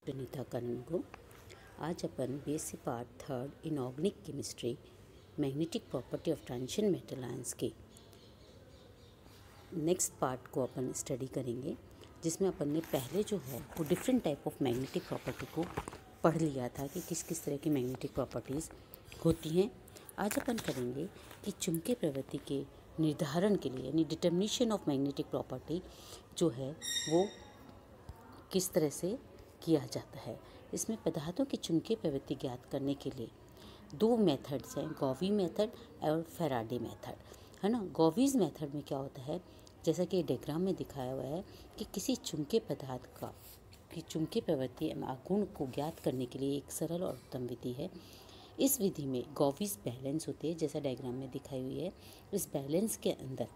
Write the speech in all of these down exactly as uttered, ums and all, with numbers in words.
सुनीता कनगो। आज अपन BSc part third inorganic chemistry magnetic property of transition metal ions के नेक्स्ट पार्ट को अपन स्टडी करेंगे, जिसमें अपन ने पहले जो है वो different type of magnetic property को पढ़ लिया था कि किस किस तरह की मैग्नेटिक प्रॉपर्टीज़ होती हैं। आज अपन करेंगे कि चुंबकीय प्रवृत्ति के निर्धारण के लिए यानी डिटर्मिनेशन ऑफ मैग्नेटिक प्रॉपर्टी जो है वो किस तरह से किया जाता है। इसमें पदार्थों की चुंबकीय प्रवृत्ति ज्ञात करने के लिए दो मेथड्स हैं, गॉवी मेथड और फैराडे मेथड, है ना। गॉवीज मेथड में क्या होता है, जैसा कि डायग्राम में दिखाया हुआ है कि किसी चुंबकीय पदार्थ का की चुंबकीय प्रवृत्ति आघूर्ण को ज्ञात करने के लिए एक सरल और उत्तम विधि है। इस विधि में गॉवीज बैलेंस होते हैं, जैसा डायग्राम में दिखाई हुई है। इस बैलेंस के अंदर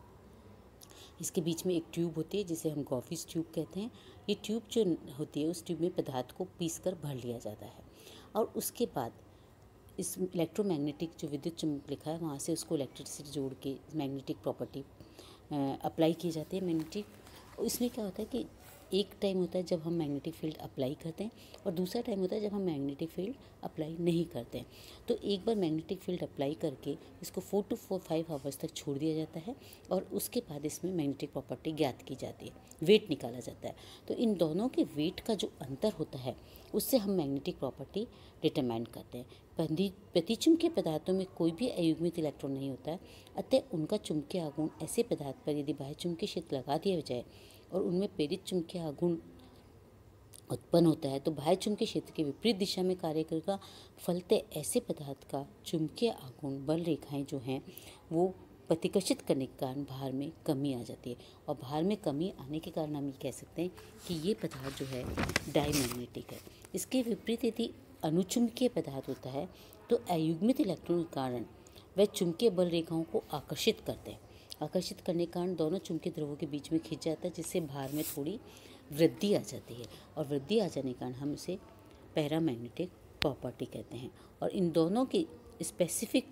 इसके बीच में एक ट्यूब होती है जिसे हम गॉफिस ट्यूब कहते हैं। ये ट्यूब जो होती है उस ट्यूब में पदार्थ को पीसकर भर लिया जाता है और उसके बाद इस इलेक्ट्रोमैग्नेटिक जो विद्युत चुंबक लिखा है वहाँ से उसको इलेक्ट्रिसिटी जोड़ के मैग्नेटिक प्रॉपर्टी अप्लाई की जाती है। मैग्नेटिक इसमें क्या होता है कि एक टाइम होता है जब हम मैग्नेटिक फील्ड अप्लाई करते हैं और दूसरा टाइम होता है जब हम मैग्नेटिक फील्ड अप्लाई नहीं करते हैं। तो एक बार मैग्नेटिक फील्ड अप्लाई करके इसको four to four five hours तक छोड़ दिया जाता है और उसके बाद इसमें मैग्नेटिक प्रॉपर्टी ज्ञात की जाती है, वेट निकाला जाता है। तो इन दोनों के वेट का जो अंतर होता है उससे हम मैग्नेटिक प्रॉपर्टी डिटरमाइन करते हैं। प्रतिचुंबकीय पदार्थों में कोई भी अयुग्मित इलेक्ट्रॉन नहीं होता है, अतः उनका चुंबकीय आघूर्ण ऐसे पदार्थ पर यदि बाह्य चुंबकीय क्षेत्र लगा दिया जाए और उनमें प्रेरित चुंबकीय आघूर्ण उत्पन्न होता है तो बाह्य चुंबकीय क्षेत्र के विपरीत दिशा में कार्य करेगा। फलतः ऐसे पदार्थ का चुंबकीय आघूर्ण बल रेखाएं जो हैं वो प्रतिकर्षित करने के कारण भार में कमी आ जाती है और भार में कमी आने के कारण हम ये कह सकते हैं कि ये पदार्थ जो है डायमैग्नेटिक है। इसके विपरीत यदि अनुचुंबकीय पदार्थ होता है तो अयुग्मित इलेक्ट्रॉन के कारण वह चुंबकीय बल रेखाओं को आकर्षित करते हैं। आकर्षित करने के कारण दोनों चुंबकीय ध्रुवों के बीच में खिंच जाता है, जिससे भार में थोड़ी वृद्धि आ जाती है और वृद्धि आ जाने के कारण हम इसे पैरामैग्नेटिक प्रॉपर्टी कहते हैं। और इन दोनों की स्पेसिफिक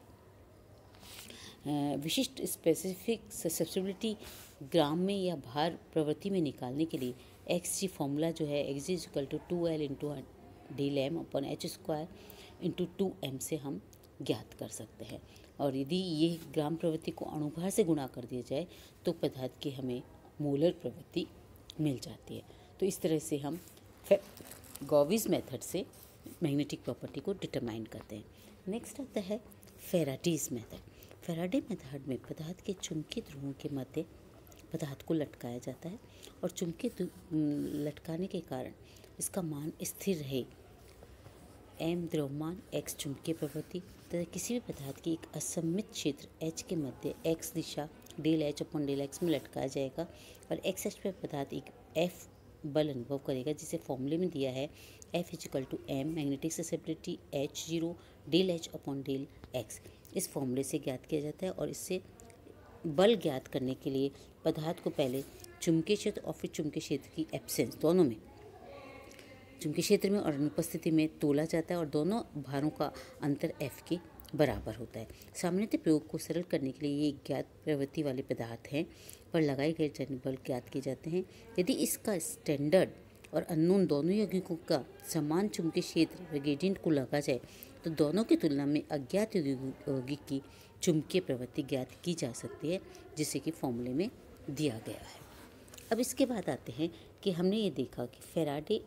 विशिष्ट स्पेसिफिक ससेप्टिबिलिटी ग्राम में या भार प्रवृत्ति में निकालने के लिए एक्स जी फॉर्मूला जो है X G is equal to two L into D lam upon H square into two M से हम ज्ञात कर सकते हैं। और यदि ये ग्राम प्रवृत्ति को अणुभार से गुणा कर दिया जाए तो पदार्थ की हमें मोलर प्रवृत्ति मिल जाती है। तो इस तरह से हम गॉवीज मेथड से मैग्नेटिक प्रॉपर्टी को डिटरमाइन करते हैं। नेक्स्ट आता है फैराडेज मेथड। फैराडे मेथड में पदार्थ के चुंबकीय ध्रुवों के मध्य पदार्थ को लटकाया जाता है और चुंबकीय लटकाने के कारण इसका मान स्थिर रहे। एम द्रव्यमान, एक्स चुंबकीय प्रवृत्ति तथा किसी भी पदार्थ की एक असममित क्षेत्र एच के मध्य एक्स दिशा del H upon del X में लटकाया जाएगा और एक्स एच पर पदार्थ एक एफ बल अनुभव करेगा, जिसे फॉर्मूले में दिया है F is equal to M magnetic susceptibility H zero del H upon del X. इस फॉर्मूले से ज्ञात किया जाता है और इससे बल ज्ञात करने के लिए पदार्थ को पहले चुंबकीय क्षेत्र और फिर चुंबकीय क्षेत्र की एब्सेंस दोनों में चुंबकीय क्षेत्र में और अनुपस्थिति में तोला जाता है और दोनों भारों का अंतर एफ के बराबर होता है। सामान्यतः प्रयोग को सरल करने के लिए ये ज्ञात प्रवृत्ति वाले पदार्थ हैं पर लगाए गए जन्य बल ज्ञात किए जाते हैं। यदि इसका स्टैंडर्ड और अननोन दोनों यौगिकों का समान चुंबकीय क्षेत्र ग्रेडियंट को लगा जाए तो दोनों की तुलना में अज्ञात यौगिक की चुंबकीय प्रवृत्ति ज्ञात की जा सकती है, जिसे कि फॉर्मूले में दिया गया है। अब इसके बाद आते हैं कि हमने ये देखा कि फैराडे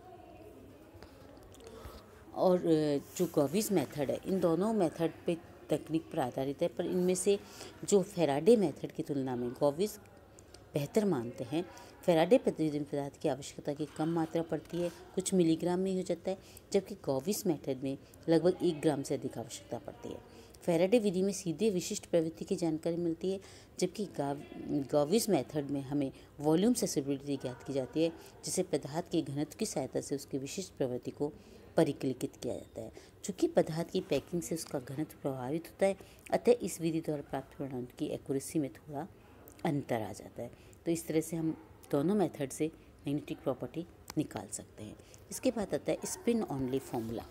और जो गॉवीज मेथड है इन दोनों मेथड पे तकनीक पर आधारित है, पर इनमें से जो फैराडे मेथड की तुलना में गॉवीज बेहतर मानते हैं। फैराडे प्रतिदिन पदार्थ की आवश्यकता की कम मात्रा पड़ती है, कुछ मिलीग्राम में ही हो जाता है, जबकि गॉवीज मेथड में लगभग एक ग्राम से अधिक आवश्यकता पड़ती है। फैराडे विधि में सीधे विशिष्ट प्रवृत्ति की जानकारी मिलती है, जबकि गॉवीज मेथड में हमें वॉल्यूम ससेप्टिबिलिटी ज्ञात की जाती है, जिसे पदार्थ के घनत्व की सहायता से उसकी विशिष्ट प्रवृत्ति को परिकलित किया जाता है। चूँकि पदार्थ की पैकिंग से उसका घनत्व प्रभावित होता है, अतः इस विधि द्वारा प्राप्त परिणाम की एक्यूरेसी में थोड़ा अंतर आ जाता है। तो इस तरह से हम दोनों मेथड से मैग्नेटिक प्रॉपर्टी निकाल सकते हैं। इसके बाद आता है spin only formula.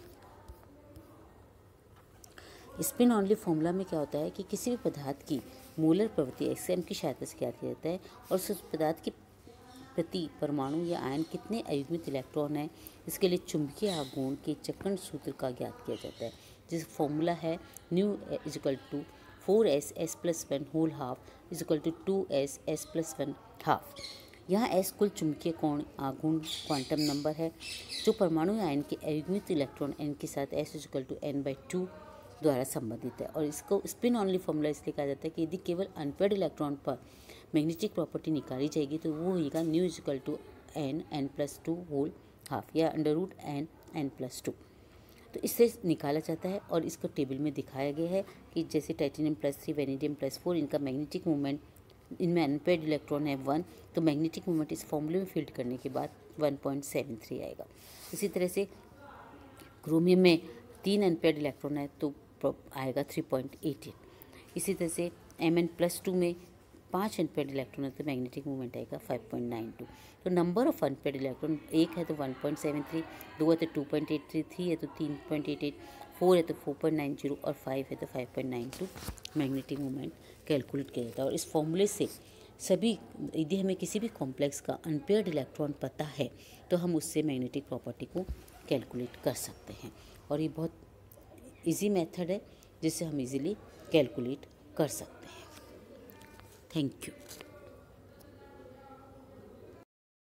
Spin only formula में क्या होता है कि किसी भी पदार्थ की मोलर प्रवृत्ति एक्स एम की सहायता से ज्ञात किया जाता है और उस पदार्थ की प्रति परमाणु या आयन कितने अयुग्मित इलेक्ट्रॉन हैं, इसके लिए चुंबकीय आघूर्ण के चक्रण सूत्र का ज्ञात किया जाता है, जिस फॉर्मूला है mu is equal to four S S plus one whole half is equal to two S S plus one half. यहाँ एस कुल चुंबकीय कोण आघूर्ण क्वांटम नंबर है जो परमाणु या आयन के अयुग्मित इलेक्ट्रॉन एन के साथ S is equal to N by two द्वारा संबंधित है। और इसको स्पिन ऑनली फॉर्मूला इसलिए कहा जाता है कि यदि केवल अनपेयर्ड इलेक्ट्रॉन पर मैग्नेटिक प्रॉपर्टी निकाली जाएगी तो वो होगा mu is equal to N N plus two whole half या under root N N plus two. तो इससे निकाला जाता है और इसको टेबल में दिखाया गया है कि जैसे titanium plus three vanadium plus four इनका मैग्नेटिक मूवमेंट, इनमें अनपेयर्ड इलेक्ट्रॉन है वन, तो मैग्नेटिक मूवमेंट इस फॉर्मूले में फिल्ड करने के बाद वन पॉइंट सेवन थ्री आएगा। इसी तरह से क्रोमियम में तीन अनपेयर्ड इलेक्ट्रॉन है तो आएगा थ्री पॉइंट एटीन। इसी तरह से एम एन प्लस टू में पाँच अनपेयर्ड इलेक्ट्रॉन है तो मैग्नेटिक मूवमेंट आएगा फाइव पॉइंट नाइन टू। तो नंबर ऑफ अनपेयर्ड इलेक्ट्रॉन एक है तो वन पॉइंट सेवन थ्री, दो है तो two point eight three, three है तो three point eight eight, four है तो फोर पॉइंट नाइन जीरो और फाइव है तो five point nine two magnetic movement calculate किया जाता है। और इस फॉर्मूले से सभी, यदि हमें किसी भी कॉम्प्लेक्स का अनपेयर्ड इलेक्ट्रॉन पता है तो हम उससे मैग्नेटिक प्रॉपर्टी को कैलकुलेट कर सकते हैं। और ये बहुत इजी मेथड है जिससे हम इजीली कैलकुलेट कर सकते हैं। Thank you.